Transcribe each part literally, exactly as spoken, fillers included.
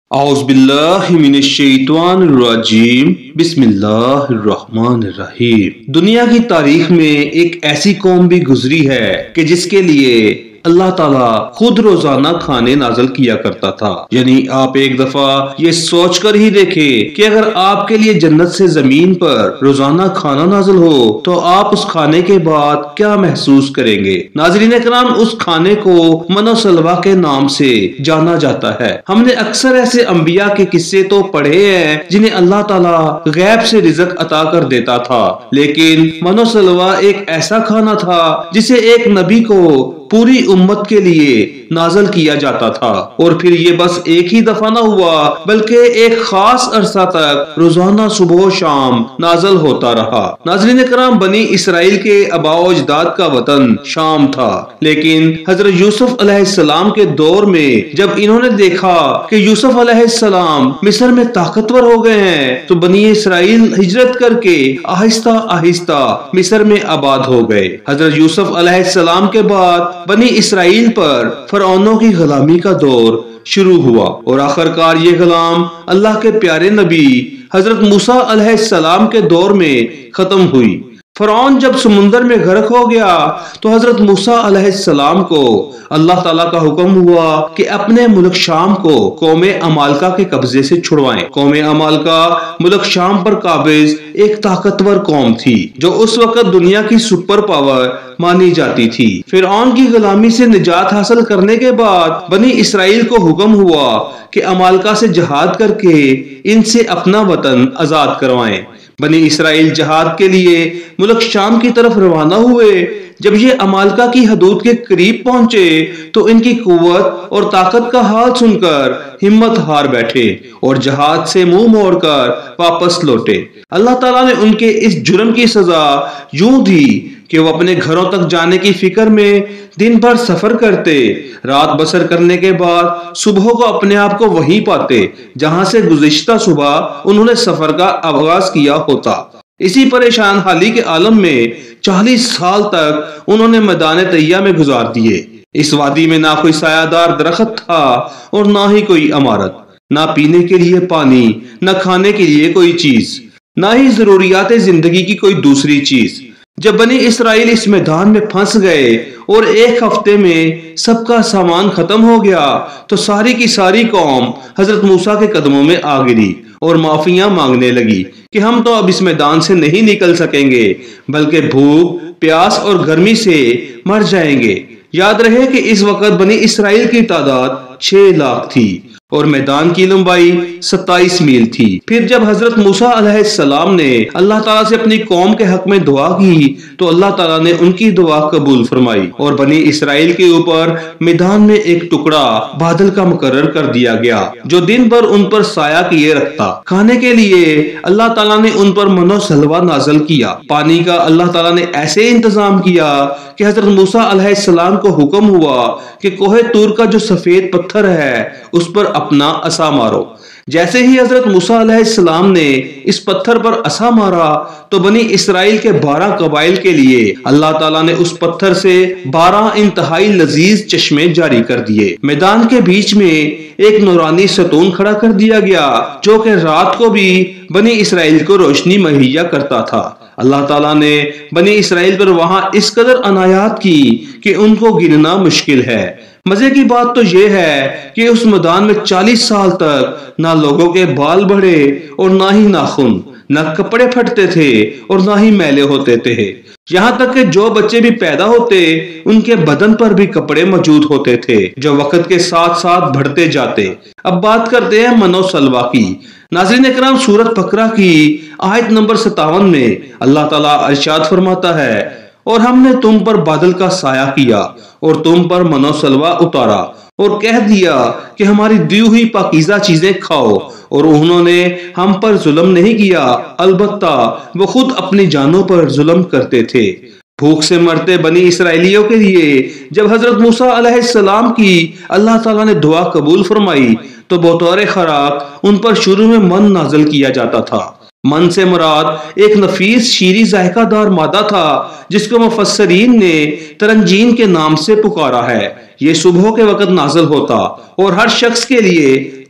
اعوذ باللہ من الشیطان الرجیم بسم اللہ الرحمن الرحیم۔ دنیا کی تاریخ میں ایک ایسی قوم بھی گزری ہے کہ جس کے لیے اللہ تعالیٰ خود روزانہ کھانے نازل کیا کرتا تھا۔ یعنی آپ ایک دفعہ یہ سوچ کر ہی دیکھیں کہ اگر آپ کے لیے جنت سے زمین پر روزانہ کھانا نازل ہو تو آپ اس کھانے کے بعد کیا محسوس کریں گے۔ ناظرین کرام، اس کھانے کو من و سلوہ کے نام سے جانا جاتا ہے۔ ہم نے اکثر ایسے انبیاء کے قصے تو پڑھے ہیں جنہیں اللہ تعالیٰ غیب سے رزق عطا کر دیتا تھا، لیکن من و سلوہ ایک ایسا کھانا تھا جسے ایک نبی کو پوری امت کے لیے نازل کیا جاتا تھا، اور پھر یہ بس ایک ہی دفعہ نہ ہوا بلکہ ایک خاص عرصہ تک روزانہ صبح و شام نازل ہوتا رہا۔ ناظرین کرام، بنی اسرائیل کے آباء و اجداد کا وطن شام تھا، لیکن حضرت یوسف علیہ السلام کے دور میں جب انہوں نے دیکھا کہ یوسف علیہ السلام مصر میں طاقتور ہو گئے ہیں تو بنی اسرائیل ہجرت کر کے آہستہ آہستہ مصر میں آباد ہو گئے۔ حضرت یوسف علیہ السلام کے بعد بنی اسرائیل پر فرعونوں کی غلامی کا دور شروع ہوا، اور آخر کار یہ غلام اللہ کے پیارے نبی حضرت موسیٰ علیہ السلام کے دور میں ختم ہوئی۔ فرعون جب سمندر میں غرق ہو گیا تو حضرت موسیٰ علیہ السلام کو اللہ تعالیٰ کا حکم ہوا کہ اپنے ملک شام کو قوم عمالقہ کے قبضے سے چھڑوائیں۔ قوم عمالقہ ملک شام پر قابض ایک طاقتور قوم تھی جو اس وقت دنیا کی سپر پاور مانی جاتی تھی۔ فرعون کی غلامی سے نجات حاصل کرنے کے بعد بنی اسرائیل کو حکم ہوا کہ عمالقہ سے جہاد کر کے ان سے اپنا وطن آزاد کروائیں۔ بنی اسرائیل جہاد کے لیے ملک شام کی طرف روانہ ہوئے۔ جب یہ عمالقہ کی حدود کے قریب پہنچے تو ان کی قوت اور طاقت کا حال سن کر ہمت ہار بیٹھے اور جہاد سے منہ موڑ کر واپس لوٹے۔ اللہ تعالیٰ نے ان کے اس جرم کی سزا یوں دی کہ وہ اپنے گھروں تک جانے کی فکر میں دن بھر سفر کرتے، رات بسر کرنے کے بعد صبح کو اپنے آپ کو وہیں پاتے جہاں سے گزشتہ صبح انہوں نے سفر کا آغاز کیا ہوتا۔ اسی پریشان حالی کے عالم میں چالیس سال تک انہوں نے میدان طیہ میں گزار دیے۔ اس وادی میں نہ کوئی سایہ دار درخت تھا اور نہ ہی کوئی عمارت، نہ پینے کے لیے پانی، نہ کھانے کے لیے کوئی چیز، نہ ہی ضروریات زندگی کی کوئی دوسری چیز۔ جب بنی اسرائیل اس میدان میں پھنس گئے اور ایک ہفتے میں سب کا سامان ختم ہو گیا تو ساری کی ساری قوم حضرت موسیٰ کے قدموں میں آ گری اور معافیاں مانگنے لگی کہ ہم تو اب اس میدان سے نہیں نکل سکیں گے بلکہ بھوک، پیاس اور گرمی سے مر جائیں گے۔ یاد رہے کہ اس وقت بنی اسرائیل کی تعداد چھ لاکھ تھی اور میدان کی لمبائی ستائیس میل تھی۔ پھر جب حضرت موسیٰ علیہ السلام نے اللہ تعالیٰ سے اپنی قوم کے حق میں دعا کی تو اللہ تعالیٰ نے ان کی دعا قبول فرمائی اور بنی اسرائیل کے اوپر میدان میں ایک ٹکڑا بادل کا مقرر کر دیا گیا جو دن بھر ان پر سایہ کیے رکھتا۔ کھانے کے لیے اللہ تعالیٰ نے ان پر من و سلوہ نازل کیا۔ پانی کا اللہ تعالیٰ نے ایسے انتظام کیا کہ حضرت موسیٰ علیہ السلام کو حکم ہوا کہ کوہ طور کا جو سفید پتھر ہے اس پر اپنا عصا مارو۔ جیسے ہی حضرت موسیٰ علیہ السلام نے اس پتھر پر عصا مارا تو بنی اسرائیل کے بارہ قبائل کے لیے اللہ تعالیٰ نے اس پتھر سے بارہ انتہائی لذیذ چشمے جاری کر دیے۔ میدان کے بیچ میں ایک نورانی ستون کھڑا کر دیا گیا جو کہ رات کو بھی بنی اسرائیل کو روشنی مہیا کرتا تھا۔ اللہ تعالیٰ نے بنی اسرائیل پر وہاں اس قدر عنایات کی کہ ان کو گننا مشکل ہے۔ مزے کی بات تو یہ ہے کہ اس میدان میں چالیس سال تک نہ لوگوں کے بال بڑھے اور نہ ہی ناخن، نہ کپڑے پھٹتے تھے اور نہ ہی میلے ہوتے تھے، یہاں تک کہ جو بچے بھی پیدا ہوتے ان کے بدن پر بھی کپڑے موجود ہوتے تھے جو وقت کے ساتھ ساتھ بڑھتے جاتے۔ اب بات کرتے ہیں من و سلوہ کی۔ ناظرین اکرام، سورۃ بقرہ کی آیت نمبر ستاون میں اللہ تعالیٰ ارشاد فرماتا ہے، اور ہم نے تم پر بادل کا سایہ کیا اور تم پر من و سلوہ اتارا اور کہہ دیا کہ ہماری دی ہوئی پاکیزہ چیزیں کھاؤ، اور انہوں نے ہم پر ظلم نہیں کیا، البتہ وہ خود اپنی جانوں پر ظلم کرتے تھے۔ بھوک سے مرتے بنی اسرائیلیوں کے لیے جب حضرت موسیٰ علیہ السلام کی اللہ تعالیٰ نے دعا قبول فرمائی تو بطور خوراک ان پر شروع میں من نازل کیا جاتا تھا۔ من سے مراد ایک نفیس شیریں ذائقہ دار مادہ تھا جس کو مفسرین نے ترنجین کے نام سے پکارا ہے۔ یہ صبح کے وقت نازل ہوتا اور ہر شخص کے لیے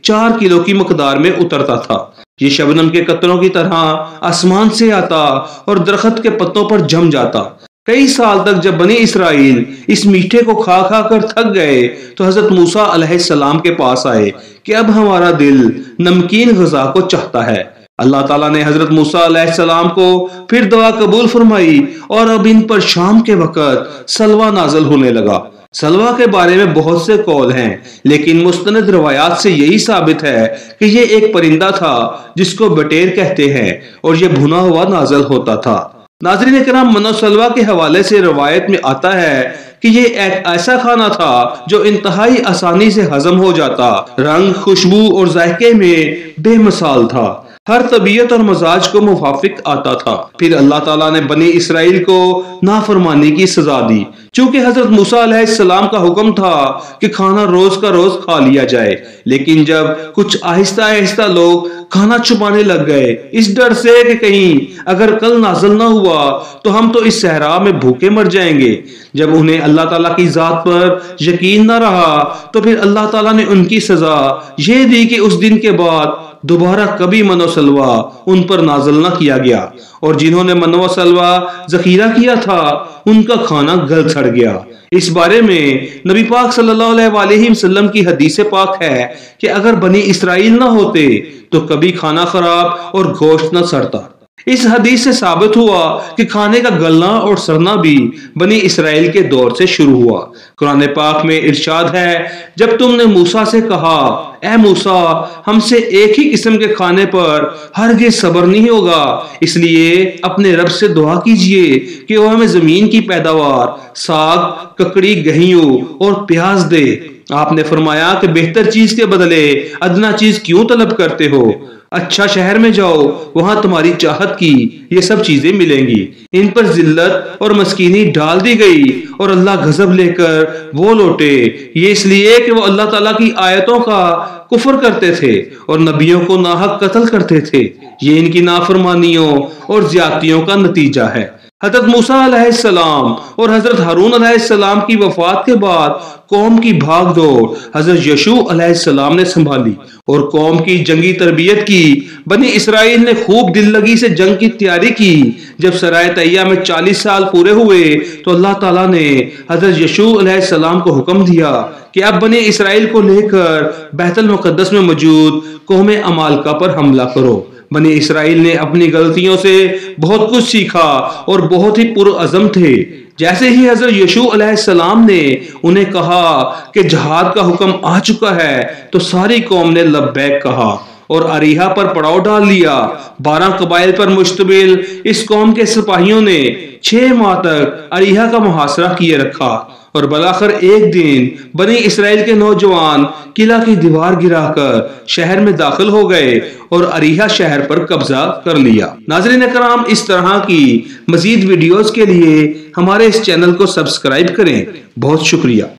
چار کلو کی مقدار میں اترتا تھا۔ یہ شبنم کے قطروں کی طرح آسمان سے آتا اور درخت کے پتوں پر جم جاتا۔ کئی سال تک جب بنی اسرائیل اس میٹھے کو کھا کھا کر تھک گئے تو حضرت موسیٰ علیہ السلام کے پاس آئے کہ اب ہمارا دل نمکین غذا کو چاہتا ہے۔ اللہ تعالیٰ نے حضرت موسیٰ علیہ السلام کو پھر دعا قبول فرمائی اور اب ان پر شام کے وقت سلوہ نازل ہونے لگا۔ سلوہ کے بارے میں بہت سے قول ہیں، لیکن مستند روایات سے یہی ثابت ہے کہ یہ ایک پرندہ تھا جس کو بٹیر کہتے ہیں اور یہ بھنا ہوا نازل ہوتا تھا۔ ناظرین کرام، من و سلوہ کے حوالے سے روایت میں آتا ہے کہ یہ ایک ایسا کھانا تھا جو انتہائی آسانی سے ہضم ہو جاتا، رنگ، خوشبو اور ذائقے میں بے مثال تھا، ہر طبیعت اور مزاج کو موافق آتا تھا۔ پھر اللہ تعالیٰ نے بنی اسرائیل کو نافرمانی کی سزا دی، چونکہ حضرت موسیٰ علیہ السلام کا حکم تھا کہ کھانا روز کا روز کھا لیا جائے، لیکن جب کچھ آہستہ آہستہ لوگ کھانا چھپانے لگ گئے اس ڈر سے کہ کہیں اگر کل نازل نہ ہوا تو ہم تو اس صحرا میں بھوکے مر جائیں گے، جب انہیں اللہ تعالیٰ کی ذات پر یقین نہ رہا تو پھر اللہ تعالیٰ نے ان کی سزا یہ دی کہ اس دن کے بعد دوبارہ کبھی من و سلوہ ان پر نازل نہ کیا گیا، اور جنہوں نے من و سلوہ ذخیرہ کیا تھا ان کا کھانا گل سڑ گیا۔ اس بارے میں نبی پاک صلی اللہ علیہ وآلہ وسلم کی حدیث پاک ہے کہ اگر بنی اسرائیل نہ ہوتے تو کبھی کھانا خراب اور گوشت نہ سڑتا۔ اس حدیث سے ثابت ہوا کہ کھانے کا گلنا اور سڑنا بھی بنی اسرائیل کے دور سے شروع ہوا۔ قرآن پاک میں ارشاد ہے، جب تم نے موسیٰ سے کہا اے موسیٰ ہم سے ایک ہی قسم کے کھانے پر ہرگز صبر نہیں ہوگا، اس لیے اپنے رب سے دعا کیجئے کہ وہ ہمیں زمین کی پیداوار، ساگ، ککڑی، گہیوں اور پیاز دے۔ آپ نے فرمایا کہ بہتر چیز کے بدلے ادنا چیز کیوں طلب کرتے ہو؟ اچھا شہر میں جاؤ، وہاں تمہاری چاہت کی یہ سب چیزیں ملیں گی۔ ان پر ذلت اور مسکینی ڈال دی گئی اور اللہ غضب لے کر وہ لوٹے، یہ اس لیے کہ وہ اللہ تعالیٰ کی آیتوں کا کفر کرتے تھے اور نبیوں کو ناحق قتل کرتے تھے۔ یہ ان کی نافرمانیوں اور زیادتیوں کا نتیجہ ہے۔ حضرت موسیٰ علیہ السلام اور حضرت ہارون علیہ السلام کی وفات کے بعد قوم کی بھاگ دوڑ حضرت یشوع علیہ السلام نے سنبھالی اور قوم کی جنگی تربیت کی۔ بنی اسرائیل نے خوب دل لگی سے جنگ کی تیاری کی۔ جب سرائے طیہ میں چالیس سال پورے ہوئے تو اللہ تعالیٰ نے حضرت یشوع علیہ السلام کو حکم دیا کہ اب بنی اسرائیل کو لے کر بیت المقدس میں موجود قوم عمالقہ پر حملہ کرو۔ بنی اسرائیل نے اپنی غلطیوں سے بہت کچھ سیکھا اور بہت ہی پرعزم تھے۔ جیسے ہی حضرت یشوع علیہ السلام نے انہیں کہا کہ جہاد کا حکم آ چکا ہے تو ساری قوم نے لبیک کہا اور اریحا پر پڑاؤ ڈال لیا۔ بارہ قبائل پر مشتمل اس قوم کے سپاہیوں نے چھ ماہ تک اریحا کا محاصرہ کیے رکھا اور بالآخر ایک دن بنی اسرائیل کے نوجوان قلعہ کی دیوار گرا کر شہر میں داخل ہو گئے اور اریحا شہر پر قبضہ کر لیا۔ ناظرین کرام، اس طرح کی مزید ویڈیوز کے لیے ہمارے اس چینل کو سبسکرائب کریں۔ بہت شکریہ۔